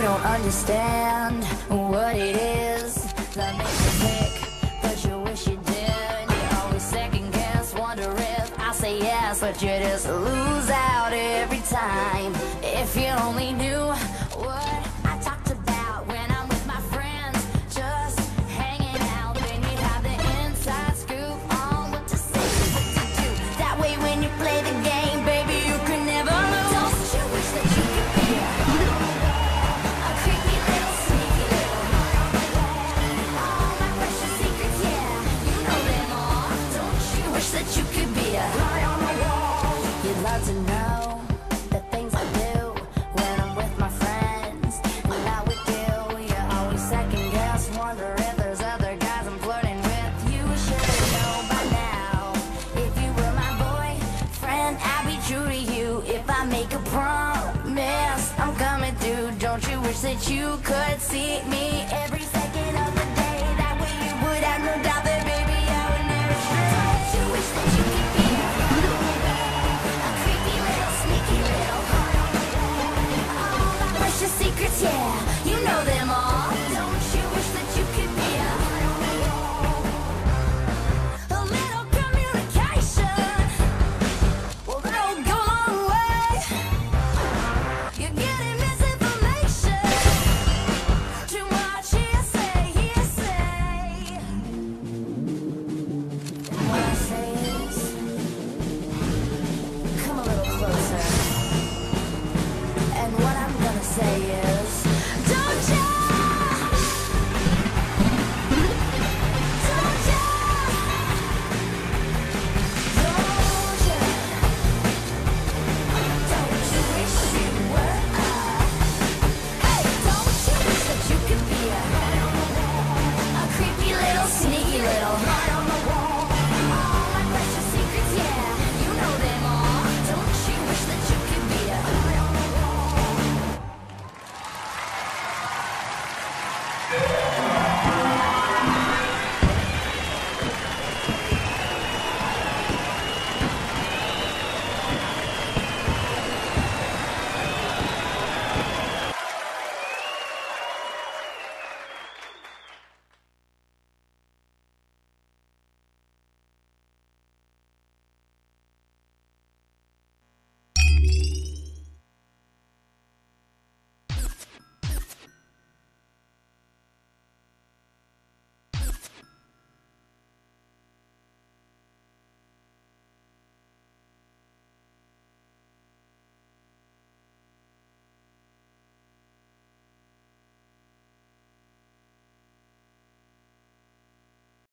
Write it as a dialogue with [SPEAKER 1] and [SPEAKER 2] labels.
[SPEAKER 1] don't understand what it is that makes you sick, but you wish you did. You always second guess, wonder if I say yes, but you just lose out every time. If you only knew what I talked about when I'm with my friends, just hanging out, then you'd have the inside scoop on what to say, what to do. That way when you play the game, baby, you can never lose. Don't you wish that you could be a creepy little sneaky little all my precious secrets, yeah, you know them all. Don't you wish that you could be a fly on the wall? You'd love to know the things I do when I'm with my friends, and how we do. You always second guess, wonder if there's other guys I'm flirting with. You should know by now. If you were my boyfriend, I'd be true to you. If I make a promise, I'm coming through. Don't you wish that you could see me every